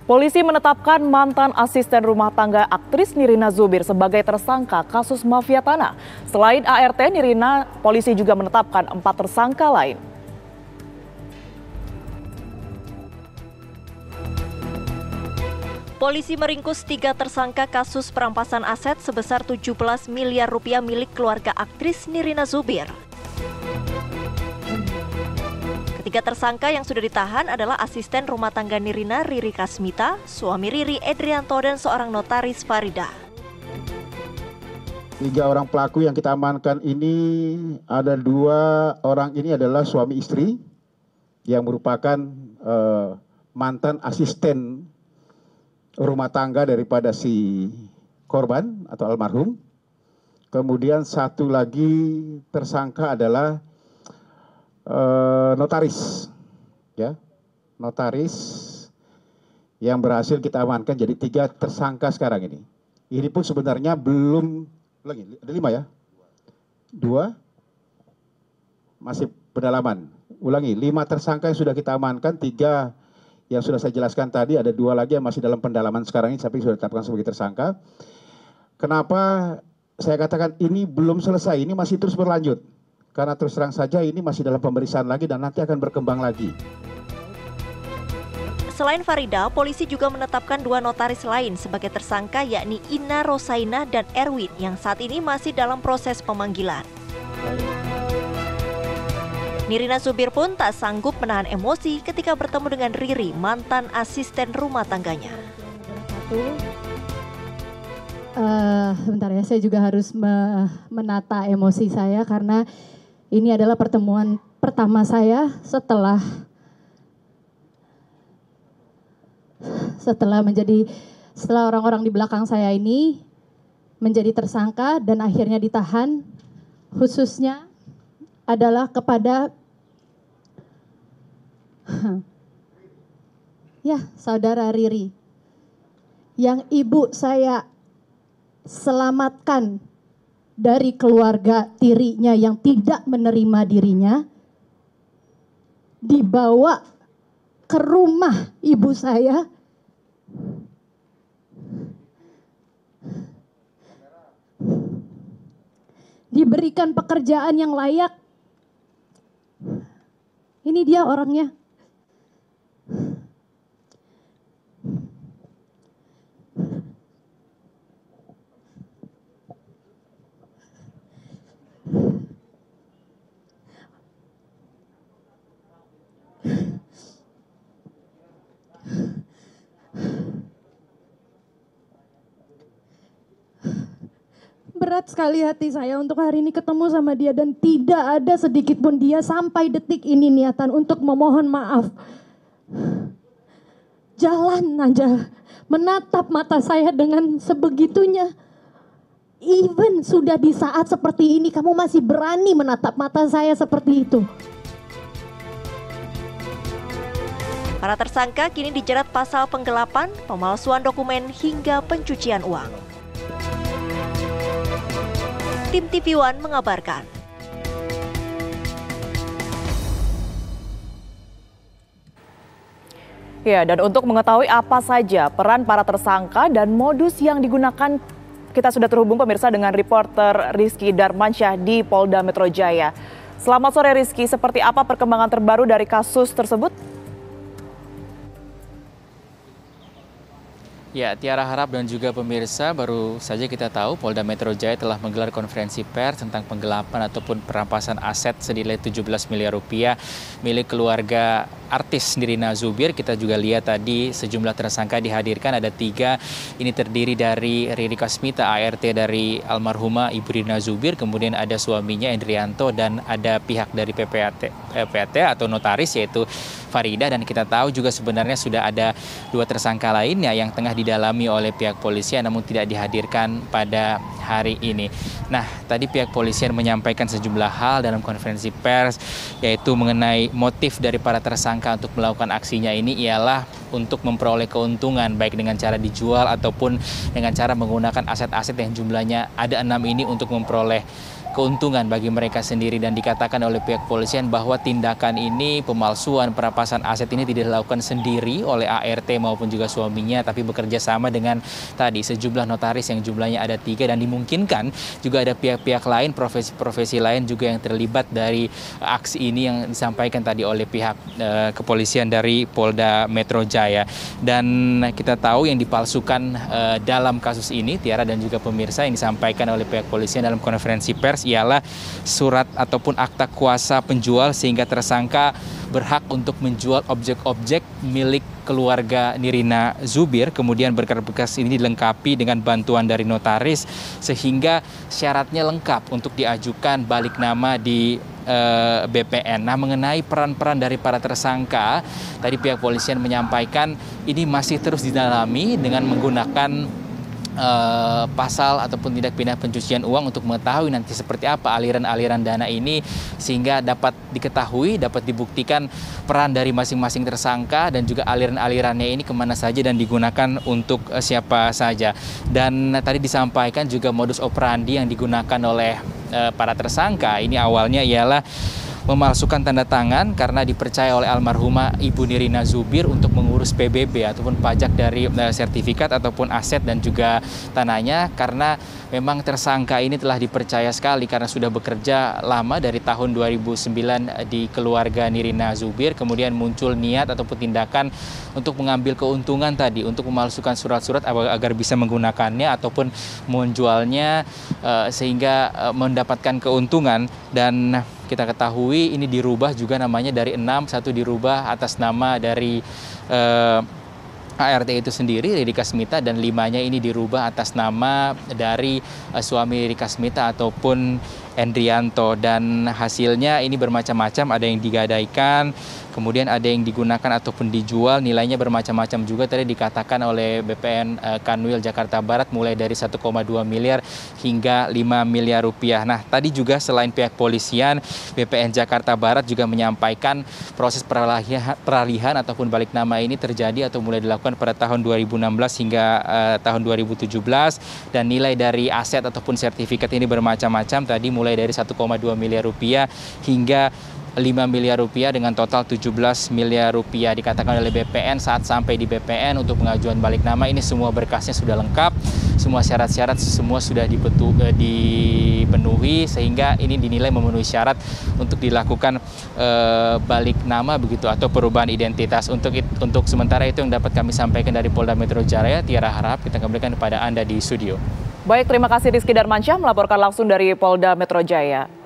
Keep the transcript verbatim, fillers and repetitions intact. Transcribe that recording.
Polisi menetapkan mantan asisten rumah tangga aktris Nirina Zubir sebagai tersangka kasus mafia tanah. Selain A R T, Nirina, polisi juga menetapkan empat tersangka lain. Polisi meringkus tiga tersangka kasus perampasan aset sebesar tujuh belas miliar rupiah milik keluarga aktris Nirina Zubir. Ketiga tersangka yang sudah ditahan adalah asisten rumah tangga Nirina, Riri Kasmita, suami Riri, Edrianto, dan seorang notaris, Farida. Tiga orang pelaku yang kita amankan ini, ada dua orang ini adalah suami istri yang merupakan uh, mantan asisten rumah tangga daripada si korban atau almarhum. Kemudian satu lagi tersangka adalah Uh, notaris, ya, notaris yang berhasil kita amankan. Jadi tiga tersangka sekarang ini. Ini pun sebenarnya belum, lagi ada lima ya, dua masih pendalaman. Ulangi, lima tersangka yang sudah kita amankan, tiga yang sudah saya jelaskan tadi, ada dua lagi yang masih dalam pendalaman sekarang ini, tapi sudah ditetapkan sebagai tersangka. Kenapa saya katakan ini belum selesai, ini masih terus berlanjut? Karena terus terang saja ini masih dalam pemeriksaan lagi dan nanti akan berkembang lagi. Selain Farida, polisi juga menetapkan dua notaris lain sebagai tersangka, yakni Ina Rosaina dan Erwin yang saat ini masih dalam proses pemanggilan. Nirina Zubir pun tak sanggup menahan emosi ketika bertemu dengan Riri, mantan asisten rumah tangganya. Uh, bentar ya, saya juga harus me menata emosi saya karena ini adalah pertemuan pertama saya setelah setelah menjadi setelah orang-orang di belakang saya ini menjadi tersangka dan akhirnya ditahan, khususnya adalah kepada ya saudara Riri yang ibu saya selamatkan dari keluarga tirinya yang tidak menerima dirinya, dibawa ke rumah ibu saya, diberikan pekerjaan yang layak. Ini dia orangnya. Berat sekali hati saya untuk hari ini ketemu sama dia dan tidak ada sedikit pun dia sampai detik ini niatan untuk memohon maaf. Jalan aja, menatap mata saya dengan sebegitunya. Even sudah di saat seperti ini kamu masih berani menatap mata saya seperti itu. Para tersangka kini dijerat pasal penggelapan, pemalsuan dokumen, hingga pencucian uang. Tim T V One mengabarkan. Ya, dan untuk mengetahui apa saja peran para tersangka dan modus yang digunakan, kita sudah terhubung pemirsa dengan reporter Rizky Darmansyah di Polda Metro Jaya. Selamat sore Rizky, seperti apa perkembangan terbaru dari kasus tersebut? Ya, Tiara Harap dan juga pemirsa, baru saja kita tahu Polda Metro Jaya telah menggelar konferensi pers tentang penggelapan ataupun perampasan aset senilai tujuh belas miliar rupiah milik keluarga artis Nirina Zubir. Kita juga lihat tadi sejumlah tersangka dihadirkan, ada tiga. Ini terdiri dari Riri Kasmita, A R T dari almarhumah Ibu Nirina Zubir, kemudian ada suaminya Edrianto, dan ada pihak dari P P A T, P P A T atau notaris yaitu Farida. Dan kita tahu juga sebenarnya sudah ada dua tersangka lainnya yang tengah didalami oleh pihak polisian namun tidak dihadirkan pada hari ini. Nah, tadi pihak polisian menyampaikan sejumlah hal dalam konferensi pers, yaitu mengenai motif dari para tersangka untuk melakukan aksinya ini ialah untuk memperoleh keuntungan baik dengan cara dijual ataupun dengan cara menggunakan aset-aset yang jumlahnya ada enam ini untuk memperoleh keuntungan bagi mereka sendiri, dan dikatakan oleh pihak kepolisian bahwa tindakan ini, pemalsuan perampasan aset ini tidak dilakukan sendiri oleh A R T maupun juga suaminya, tapi bekerja sama dengan tadi sejumlah notaris yang jumlahnya ada tiga, dan dimungkinkan juga ada pihak-pihak lain, profesi-profesi lain juga yang terlibat dari aksi ini yang disampaikan tadi oleh pihak uh, kepolisian dari Polda Metro Jaya. Dan kita tahu yang dipalsukan uh, dalam kasus ini, Tiara dan juga pemirsa, yang disampaikan oleh pihak kepolisian dalam konferensi pers ialah surat ataupun akta kuasa penjual, sehingga tersangka berhak untuk menjual objek-objek milik keluarga Nirina Zubir. Kemudian berkas-berkas ini dilengkapi dengan bantuan dari notaris, sehingga syaratnya lengkap untuk diajukan balik nama di uh, B P N. Nah, mengenai peran-peran dari para tersangka, tadi pihak polisian menyampaikan ini masih terus didalami dengan menggunakan Uh, pasal ataupun tindak pidana pencucian uang untuk mengetahui nanti seperti apa aliran-aliran dana ini, sehingga dapat diketahui, dapat dibuktikan peran dari masing-masing tersangka dan juga aliran-alirannya ini kemana saja dan digunakan untuk uh, siapa saja. Dan uh, tadi disampaikan juga modus operandi yang digunakan oleh uh, para tersangka ini awalnya ialah memalsukan tanda tangan karena dipercaya oleh almarhumah Ibu Nirina Zubir untuk mengurus P B B ataupun pajak dari uh, sertifikat ataupun aset dan juga tanahnya, karena memang tersangka ini telah dipercaya sekali karena sudah bekerja lama dari tahun dua ribu sembilan di keluarga Nirina Zubir. Kemudian muncul niat ataupun tindakan untuk mengambil keuntungan tadi, untuk memalsukan surat-surat agar bisa menggunakannya ataupun menjualnya uh, sehingga uh, mendapatkan keuntungan. Dan kita ketahui ini dirubah juga namanya dari enam, satu dirubah atas nama dari uh, A R T itu sendiri, Rika Smita, dan limanya ini dirubah atas nama dari uh, suami Rika Smita ataupun Endrianto. Dan hasilnya ini bermacam-macam, ada yang digadaikan, kemudian ada yang digunakan ataupun dijual, nilainya bermacam-macam juga tadi dikatakan oleh B P N uh, Kanwil Jakarta Barat, mulai dari satu koma dua miliar hingga lima miliar rupiah. Nah, tadi juga selain pihak polisian, B P N Jakarta Barat juga menyampaikan proses peralihan, peralihan ataupun balik nama ini terjadi atau mulai dilakukan pada tahun dua ribu enam belas hingga uh, tahun dua ribu tujuh belas, dan nilai dari aset ataupun sertifikat ini bermacam-macam, tadi mulai dari satu koma dua miliar rupiah hingga lima miliar rupiah dengan total tujuh belas miliar rupiah. Dikatakan oleh B P N saat sampai di B P N untuk pengajuan balik nama ini semua berkasnya sudah lengkap, semua syarat-syarat semua sudah dipetu, eh, dipenuhi, sehingga ini dinilai memenuhi syarat untuk dilakukan eh, balik nama begitu atau perubahan identitas. Untuk untuk sementara itu yang dapat kami sampaikan dari Polda Metro Jaya. Tiara, harap kita kembalikan kepada Anda di studio. Baik, terima kasih Rizky Darmansyah melaporkan langsung dari Polda Metro Jaya.